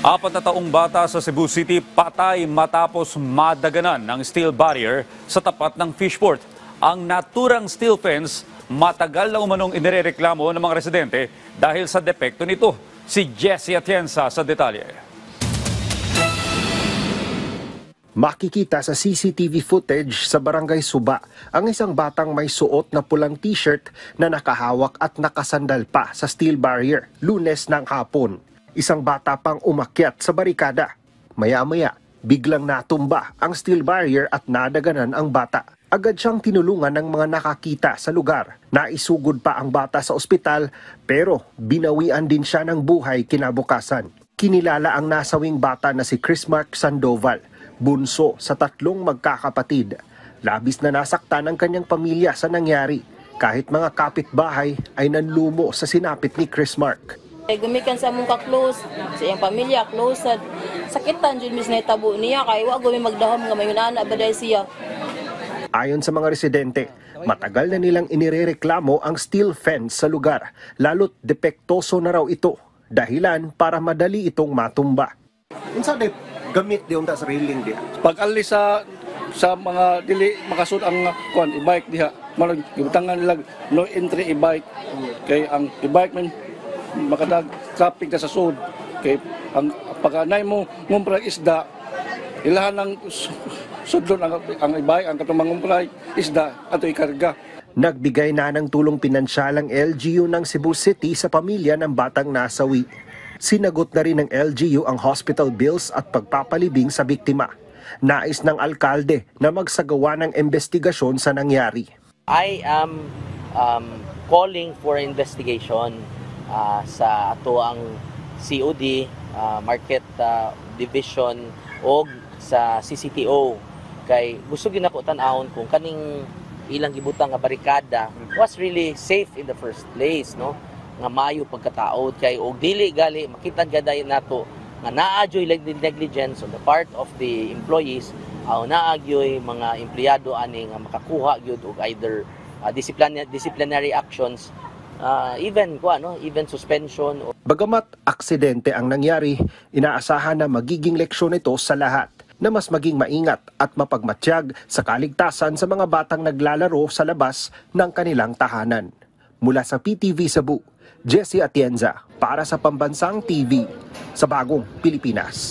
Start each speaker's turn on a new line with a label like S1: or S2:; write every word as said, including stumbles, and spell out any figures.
S1: Apat na taong bata sa Cebu City patay matapos madaganan ng steel barrier sa tapat ng fishport. Ang naturang steel fence matagal na umanong inirereklamo ng mga residente dahil sa depekto nito. Si Jessie Atienza sa detalye.
S2: Makikita sa C C T V footage sa Barangay Suba ang isang batang may suot na pulang t-shirt na nakahawak at nakasandal pa sa steel barrier Lunes ng hapon. Isang bata pang umakyat sa barikada. Maya-maya, biglang natumba ang steel barrier at nadaganan ang bata. Agad siyang tinulungan ng mga nakakita sa lugar. Naisugod pa ang bata sa ospital pero binawian din siya ng buhay kinabukasan. Kinilala ang nasawing bata na si Chris Mark Sandoval, bunso sa tatlong magkakapatid. Labis na nasaktan ang kanyang pamilya sa nangyari. Kahit mga kapitbahay ay nanlumo sa sinapit ni Chris Mark.
S3: Ay gumikan sa mong ka-close, sa iyang pamilya, close. Sakitan dyan mis na itabo niya, kaya wag gumi magdahom nga mayon ana baday siya.
S2: Ayon sa mga residente, matagal na nilang inirereklamo ang steel fence sa lugar, lalo't depektoso na raw ito, dahilan para madali itong matumba. Unsa de gamit di unta sa railing di?
S4: Pag alis sa sa mga dili makasud ang kuan e-bike diha, marag gibutangan nila no entry e-bike. Kay ang e-bike man makadag traffic na sa sud. Kay ang pagkanay mo ngumpray isda, ilahan ng sudlon ang, ang e-bike, ang katong mangumpray isda ato ikarga.
S2: Nagbigay na ng tulong pinansyal ang L G U ng Cebu City sa pamilya ng batang nasawi. Sinagot na rin ng L G U ang hospital bills at pagpapalibing sa biktima. Nais ng alkalde na magsagawa ng investigasyon sa nangyari.
S5: I am um, calling for investigation uh, sa ato ang C O D, uh, Market uh, Division o sa C C T O. Kay gusto gyud nako tan-awon kung kaning ilang gibutang nga barikada was really safe in the first place, no? Nga maayo pagkataod kay og dili gali makita gaday nato nga naa joy negligence on the part of the employees aw naa gyoy mga empleyado ani nga makakuha gyud og either uh, disciplinary disciplinary actions, uh, even ko ano even suspension.
S2: Bagamat aksidente ang nangyari, inaasahan na magiging leksyon ito sa lahat na mas maging maingat at mapagmatyag sa kaligtasan sa mga batang naglalaro sa labas ng kanilang tahanan. Mula sa P T V Cebu, Jessie Atienza para sa Pambansang T V sa Bagong Pilipinas.